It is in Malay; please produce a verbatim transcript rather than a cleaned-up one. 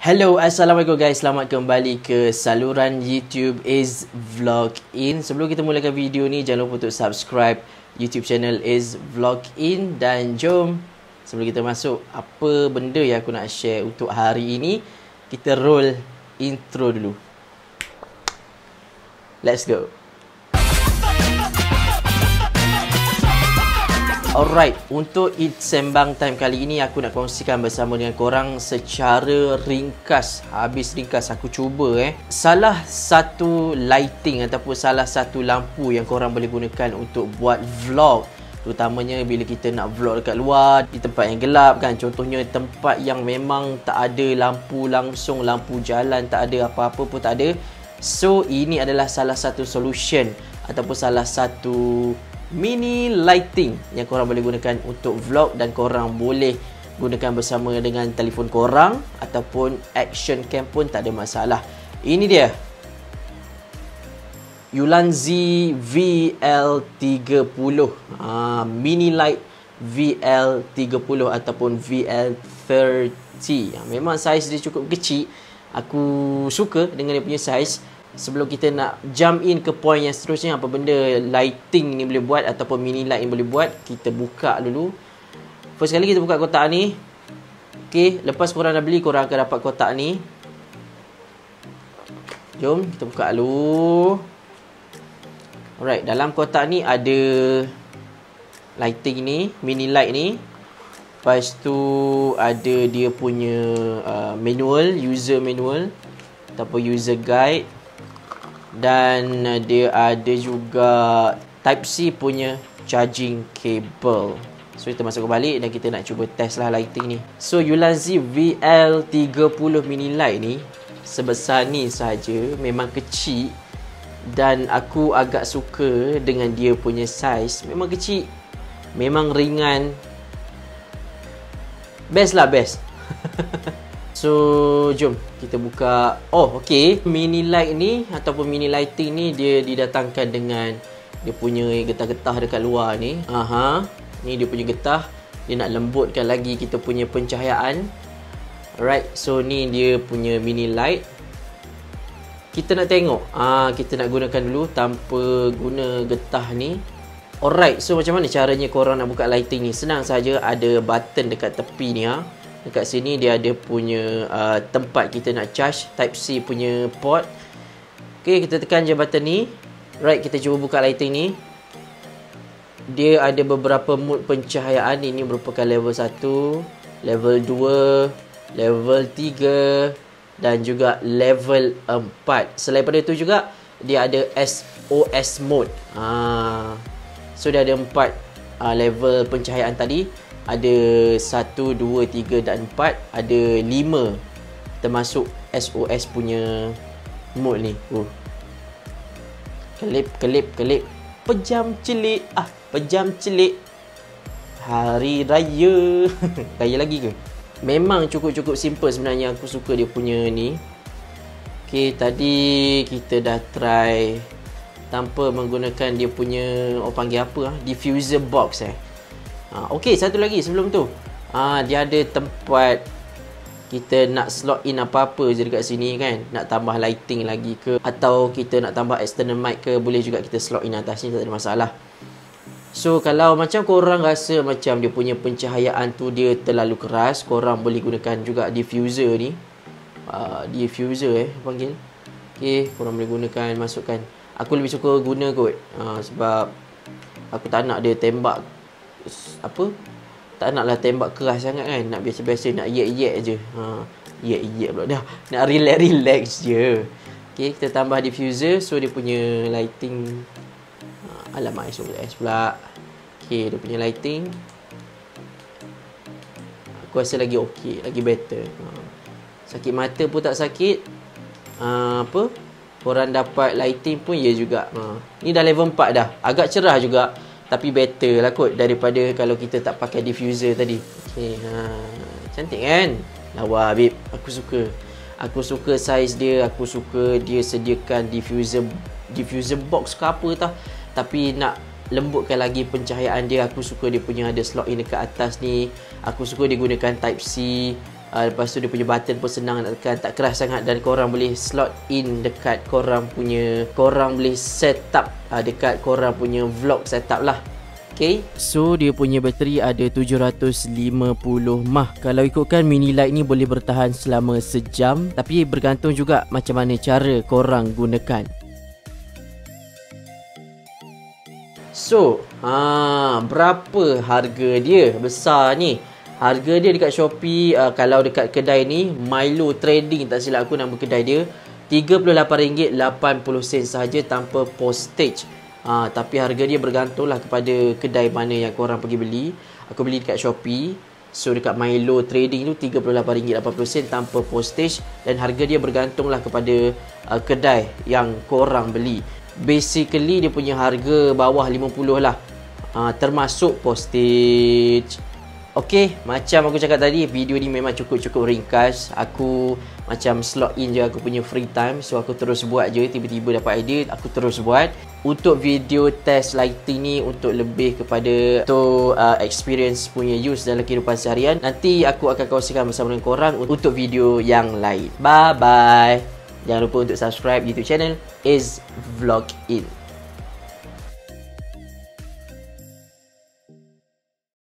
Hello, Assalamualaikum guys. Selamat kembali ke saluran YouTube Is Vlog In. Sebelum kita mulakan video ni, jangan lupa untuk subscribe YouTube channel Is Vlog In. Dan jom, sebelum kita masuk, apa benda yang aku nak share untuk hari ini, kita roll intro dulu. Let's go. Alright, untuk It Sembang Time kali ini aku nak kongsikan bersama dengan korang secara ringkas. Habis ringkas aku cuba eh. Salah satu lighting ataupun salah satu lampu yang korang boleh gunakan untuk buat vlog, terutamanya bila kita nak vlog dekat luar, di tempat yang gelap kan. Contohnya tempat yang memang tak ada lampu langsung, lampu jalan tak ada, apa-apa pun tak ada. So ini adalah salah satu solution ataupun salah satu mini lighting yang korang boleh gunakan untuk vlog, dan korang boleh gunakan bersama dengan telefon korang ataupun action cam pun tak ada masalah. Ini dia Ulanzi V L tiga puluh, ha, mini light V L tiga puluh ataupun V L tiga puluh. Memang saiz dia cukup kecil. Aku suka dengan dia punya saiz. Sebelum kita nak jump in ke point yang seterusnya, apa benda lighting ni boleh buat ataupun mini light ni boleh buat, kita buka dulu. First kali kita buka kotak ni. Okay, lepas korang dah beli, korang akan dapat kotak ni. Jom kita buka dulu. Alright, dalam kotak ni ada lighting ni, mini light ni. Lepas tu ada dia punya uh, manual, user manual ataupun user guide. Dan dia ada juga Type-C punya charging cable. So kita masuk balik dan kita nak cuba test lah lighting ni. So Ulanzi V L tiga puluh mini light ni sebesar ni saja, memang kecil. Dan aku agak suka dengan dia punya saiz. Memang kecil, memang ringan. Best lah, best. So jom kita buka. Oh okey, mini light ni ataupun mini lighting ni dia didatangkan dengan dia punya getah-getah dekat luar ni. Aha, ni dia punya getah. Dia nak lembutkan lagi kita punya pencahayaan. Alright, so ni dia punya mini light. Kita nak tengok. Ah, kita nak gunakan dulu tanpa guna getah ni. Alright, so macam mana caranya korang nak buka lighting ni? Senang saja, ada button dekat tepi ni ha. Dekat sini dia ada punya uh, tempat kita nak charge Type-C punya port. Okay, kita tekan je button ni. Right, kita cuba buka lighting ni. Dia ada beberapa mode pencahayaan. Ini merupakan level satu, level dua, level tiga dan juga level empat. Selain pada itu juga dia ada S O S mode. ha. So dia ada empat uh, level pencahayaan tadi. Ada satu, dua, tiga dan empat. Ada lima termasuk S O S punya mode ni. uh. Kelip, kelip, kelip. Pejam celik. Ah, pejam celik. Hari Raya. Raya lagi ke? Memang cukup-cukup simple sebenarnya. Aku suka dia punya ni. Okay, tadi kita dah try tanpa menggunakan dia punya, orang panggil apa ah? Diffuser box eh. Ha, Okey, satu lagi sebelum tu. Ha, dia ada tempat kita nak slot in apa-apa je dekat sini kan. Nak tambah lighting lagi ke, atau kita nak tambah external mic ke, boleh juga kita slot in atas ni, tak ada masalah. So kalau macam korang rasa macam dia punya pencahayaan tu dia terlalu keras, korang boleh gunakan juga diffuser ni. uh, Diffuser eh panggil. Okey, korang boleh gunakan, masukkan. Aku lebih suka guna kot, uh, sebab aku tak nak dia tembak apa, tak naklah tembak keras sangat kan. Nak biasa-biasa, nak yek-yek je. ha, Yek-yek pula dah. Nak relax-relax je. Okay, kita tambah diffuser. So dia punya lighting, ha, alamak S O S pula. Okay, dia punya lighting aku rasa lagi okey, lagi better. ha. Sakit mata pun tak sakit. ha, Apa, korang dapat lighting pun ya juga. ha. Ni dah level empat dah. Agak cerah juga, tapi better lah kot daripada kalau kita tak pakai diffuser tadi. Okay, ha, cantik kan? Lawa babe, aku suka. Aku suka saiz dia. Aku suka dia sediakan diffuser diffuser box ke apa tau. Tapi nak lembutkan lagi pencahayaan dia, aku suka dia punya ada slot in dekat atas ni. Aku suka dia gunakan Type-C. Uh, lepas tu dia punya button pun senang nak tekan, tak keras sangat, dan korang boleh slot in dekat korang punya, korang boleh set up uh, dekat korang punya vlog setup lah. Okay. So dia punya bateri ada tujuh ratus lima puluh mAh. Kalau ikutkan mini light ni boleh bertahan selama sejam, tapi bergantung juga macam mana cara korang gunakan. So, ha, berapa harga dia? Besar ni. Harga dia dekat Shopee, uh, kalau dekat kedai ni, Milo Trading tak silap aku nama kedai dia, tiga puluh lapan ringgit lapan puluh sen sahaja tanpa postage. Uh, tapi harga dia bergantunglah kepada kedai mana yang korang pergi beli. Aku beli dekat Shopee. So dekat Milo Trading tu tiga puluh lapan ringgit lapan puluh sen tanpa postage, dan harga dia bergantunglah kepada uh, kedai yang korang beli. Basically dia punya harga bawah lima puluh lah, uh, termasuk postage. Okay, macam aku cakap tadi, video ni memang cukup-cukup ringkas. Aku macam slot in je aku punya free time. So aku terus buat je, tiba-tiba dapat idea, aku terus buat. Untuk video test lighting ni, untuk lebih kepada untuk uh, experience punya use dalam kehidupan seharian, nanti aku akan kongsikan bersama dengan korang untuk video yang lain. Bye bye. Jangan lupa untuk subscribe YouTube channel Is Vlog In.